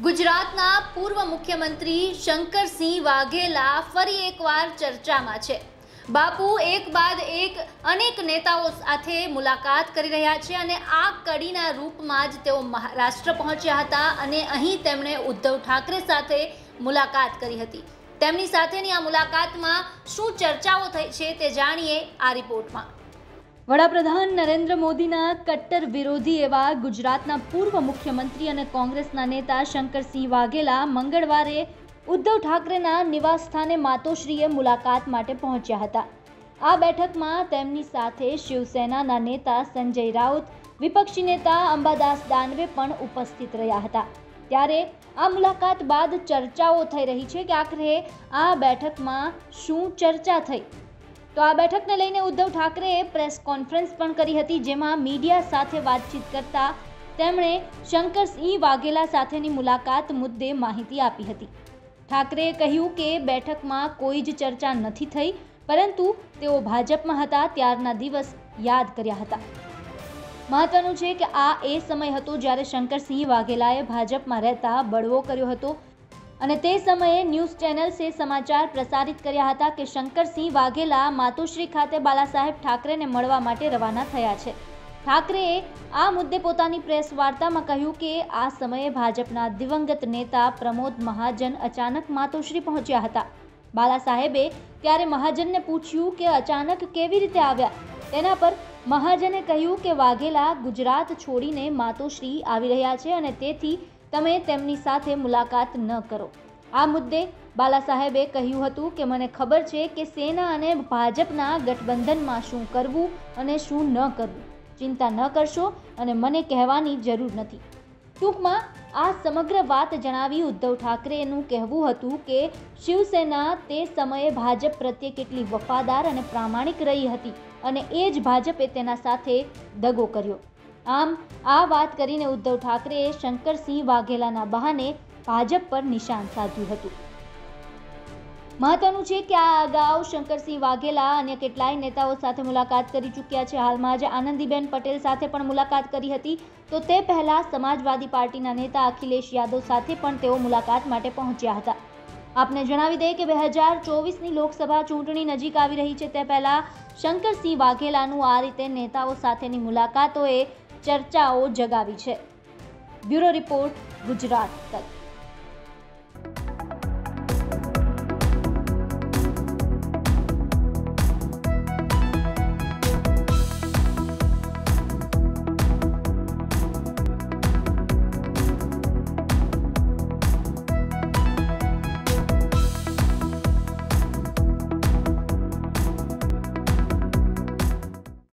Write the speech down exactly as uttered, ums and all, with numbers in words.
ગુજરાતના પૂર્વ મુખ્યમંત્રી શંકરસિંહ વાઘેલા ફરી એકવાર ચર્ચામાં છે। બાપુ એક બાદ એક અનેક નેતાઓ સાથે મુલાકાત કરી રહ્યા છે અને આ કડીના રૂપમાં જ તેઓ મહારાષ્ટ્ર પહોંચ્યા હતા અને અહીં તેમણે ઉદ્ધવ ઠાકરે સાથે મુલાકાત કરી હતી। તેમની સાથેની આ મુલાકાતમાં શું ચર્ચાઓ થઈ છે તે જાણીએ આ રિપોર્ટમાં। વડાપ્રધાન નરેન્દ્ર મોદીના કટ્ટર વિરોધી એવા ગુજરાતના પૂર્વ મુખ્યમંત્રી અને કોંગ્રેસના નેતા શંકરસિંહ વાઘેલા મંગળવારે ઉદ્ધવ ઠાકરેના નિવાસસ્થાને માતોશ્રીએ મુલાકાત માટે પહોંચ્યા હતા। આ બેઠકમાં તેમની સાથે શિવસેનાના નેતા સંજય રાઉત, વિપક્ષી નેતા અંબાદાસ દાનવે પણ ઉપસ્થિત રહ્યા હતા। ત્યારે આ મુલાકાત બાદ ચર્ચાઓ થઈ રહી છે કે આખરે આ બેઠકમાં શું ચર્ચા થઈ। તો આ બેઠકને લઈને ઉદ્ધવ ઠાકરેએ પ્રેસ કોન્ફરન્સ પણ કરી હતી, જેમાં મીડિયા સાથે વાતચીત કરતા તેમણે શંકરસિંહ વાઘેલા સાથેની મુલાકાત મુદ્દે માહિતી આપી હતી। ઠાકરેએ કહ્યું કે બેઠકમાં કોઈ જ ચર્ચા નથી થઈ, પરંતુ તેઓ ભાજપમાં હતા ત્યારના દિવસ યાદ કર્યા હતા। મહત્વનું છે કે આ એ સમય હતો જ્યારે શંકરસિંહ વાઘેલાએ ભાજપમાં રહેતા બળવો કર્યો હતો અને તે સમયે ન્યૂઝ ચેનલ્સે સમાચાર પ્રસારિત કર્યા હતા કે શંકરસિંહ વાઘેલા માતોશ્રી ખાતે બાલાસાહેબ ઠાકરેને મળવા માટે રવાના થયા છે। ઠાકરેએ આ મુદ્દે પોતાની પ્રેસ વાર્તામાં કહ્યું કે આ સમયે ભાજપના દિવંગત નેતા પ્રમોદ મહાજન અચાનક માતોશ્રી પહોંચ્યા હતા। બાલાસાહેબે ત્યારે મહાજનને પૂછ્યું કે અચાનક કેવી રીતે આવ્યા। તેના પર મહાજને કહ્યું કે વાઘેલા ગુજરાત છોડીને માતોશ્રી આવી રહ્યા છે અને તેથી તમે તેમની સાથે મુલાકાત ન કરો। આ મુદ્દે બાલાસાહેબે કહ્યું હતું કે મને ખબર છે કે સેના અને ભાજપના ગઠબંધનમાં શું કરવું અને શું ન કરવું। ચિંતા ન કરશો અને મને કહેવાની જરૂર નથી। ટૂંકમાં આ સમગ્ર વાત જણાવી ઉદ્ધવ ઠાકરેનું કહેવું હતું કે શિવસેના તે સમયે ભાજપ પ્રત્યે કેટલી વફાદાર અને પ્રામાણિક રહી હતી અને એ જ ભાજપે તેના સાથે દગો કર્યો। આમ આ વાત કરીને ઉદ્ધવ ઠાકરેએ શંકરસિંહ વાઘેલાના બહાને ભાજપ પર નિશાન સાધ્યું હતું। મહત્વનું છે કે આ અગાઉ શંકરસિંહ વાઘેલા અન્ય કેટલાય નેતાઓ સાથે મુલાકાત કરી ચૂક્યા છે। હાલમાં જ આનંદીબેન પટેલ સાથે પણ મુલાકાત કરી હતી, તો તે પહેલા સમાજવાદી પાર્ટીના નેતા અખિલેશ યાદવ સાથે પણ તેઓ મુલાકાત માટે પહોંચ્યા હતા। આપને જણાવી દઈએ કે બે હજાર ચોવીસની લોકસભા ચૂંટણી નજીક આવી રહી છે, તે પહેલા શંકરસિંહ વાઘેલાનું આ રીતે નેતાઓ સાથેની મુલાકાતોએ ચર્ચાઓ જગાવી છે। બ્યુરો રિપોર્ટ, ગુજરાત તક।